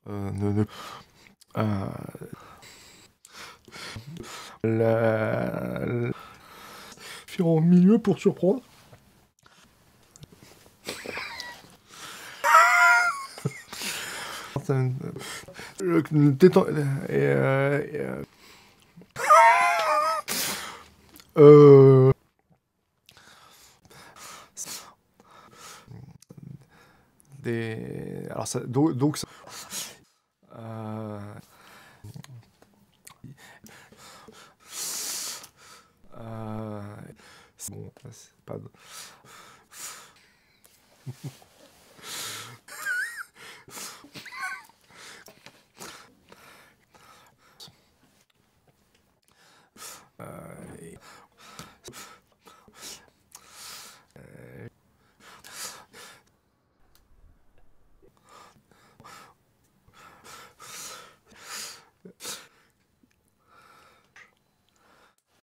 ne la faire en milieu pour surprendre. Le tétan alors ça donc ça c'est bon, c'est pas